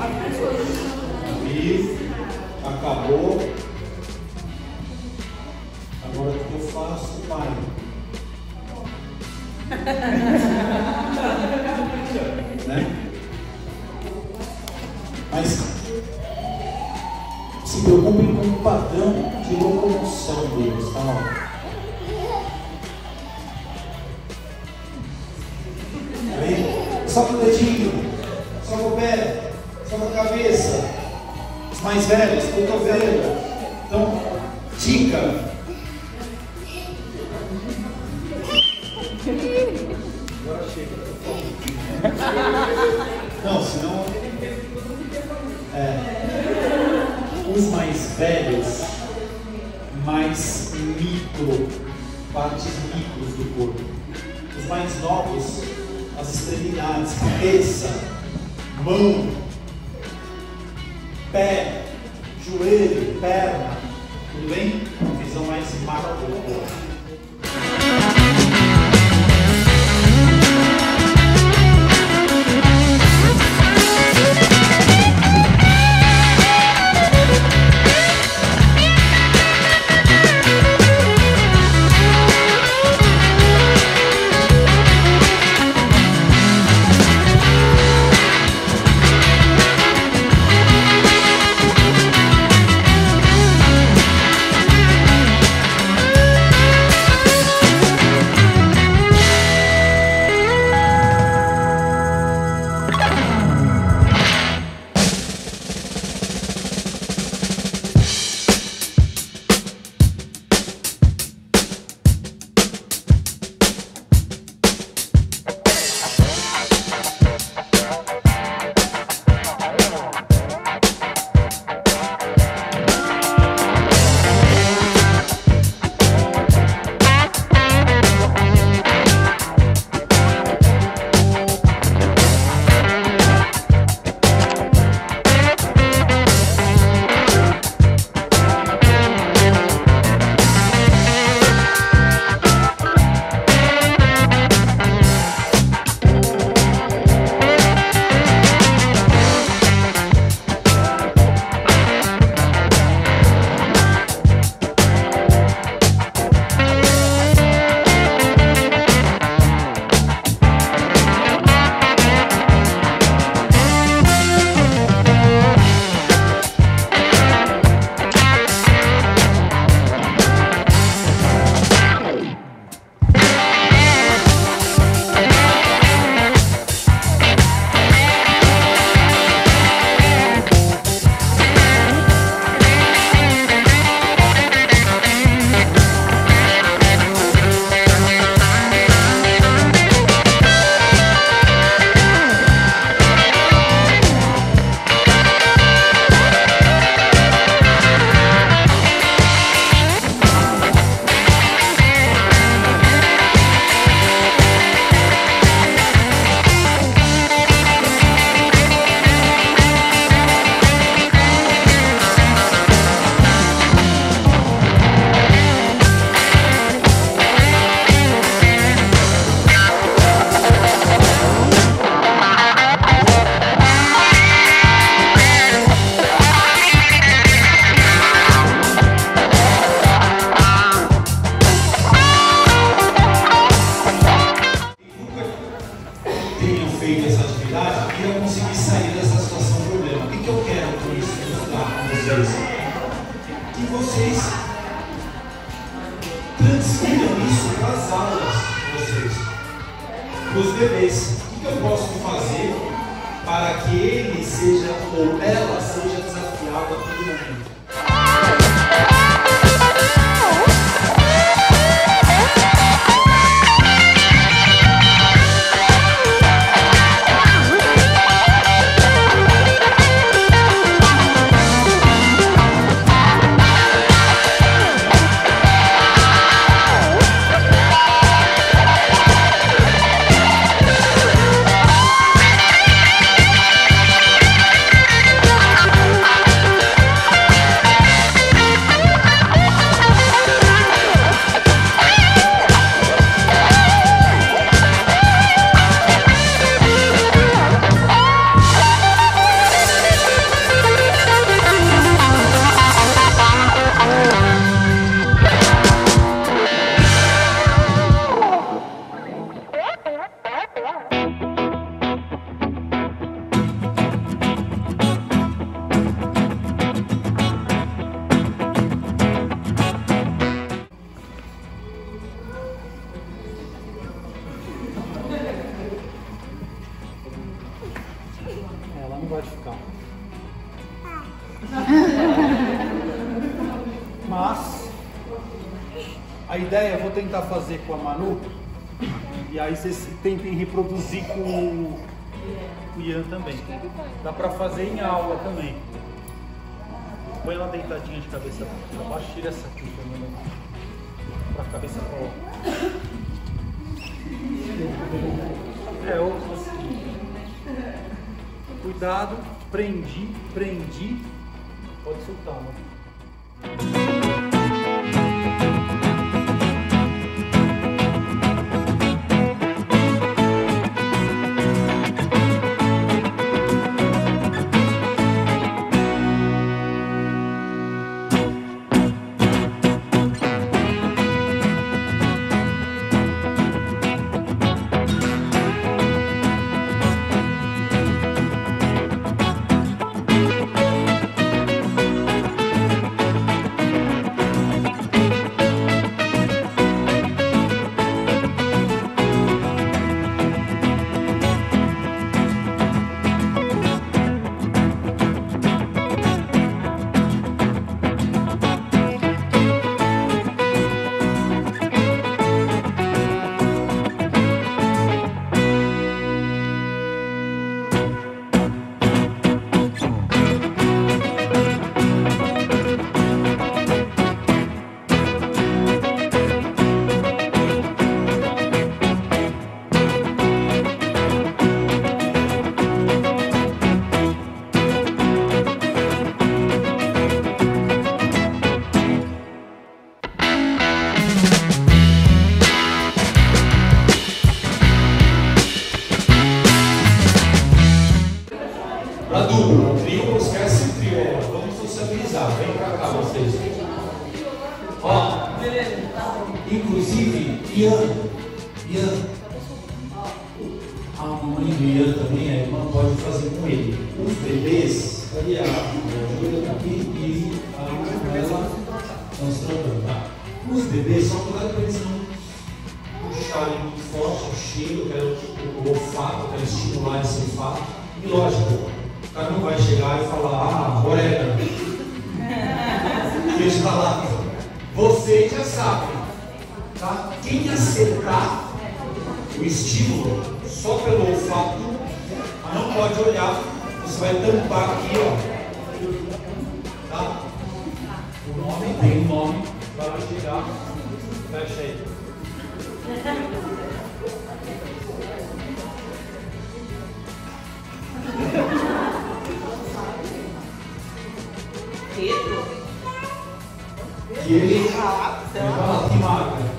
E acabou. Agora o que eu faço, pai? Né? Mas se preocupem com o padrão de locomoção deles, tá? Aí, só com o dedinho, só com o pé, só com a cabeça. Os mais velhos, cotovelo. Então, dica. Agora chega. Não, senão. Os mais velhos, mais micro, partes micros do corpo. Os mais novos, as extremidades, cabeça, mão, pé, joelho, perna. Tudo bem? Uma visão mais macro do corpo. Feito essa atividade, eu consegui sair dessa situação de problema. O que eu quero com isso estudar com vocês? Que vocês transfiram isso para as aulas de vocês, para os bebês. O que eu posso fazer para que ele seja ou ela seja desafiada a todo momento? não vai ficar. Mas a ideia eu vou tentar fazer com a Manu. E aí vocês tentem reproduzir com o Ian também. Dá pra fazer em aula também. Põe ela deitadinha de cabeça pra baixo, tira essa aqui, pra cabeça pra lá. Outra assim. Cuidado, prendi. Pode soltar, mano. Para duplo, trio, esquece o trio. Vamos sociabilizar. Vem pra cá vocês. Ó, inclusive, Ian, a mãe do Ian também, a irmã pode fazer com ele. Os bebês, ali a Júlia tá aqui e a ela mostrando, tá? Os bebês, só cuidado para eles não puxarem muito forte o cheiro, o olfato, para estimular esse olfato. E lógico, o cara não vai chegar e falar, orégano. Deixa eu falar, vocês já sabem, tá? Quem acertar o estímulo só pelo olfato, não pode olhar, você vai tampar aqui, ó. Tá? O nome tem um nome, vai chegar, fecha aí. Pedro? E ele fala, que marca?